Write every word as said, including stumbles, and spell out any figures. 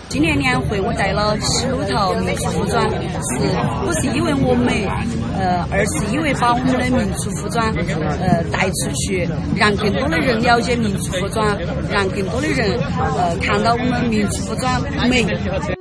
今年年会我带了十六套民族服装，是不是因为我美，呃，而是因为把我们的民族服装呃带出去，让更多的人了解民族服装，让更多的人呃看到我们民族服装美。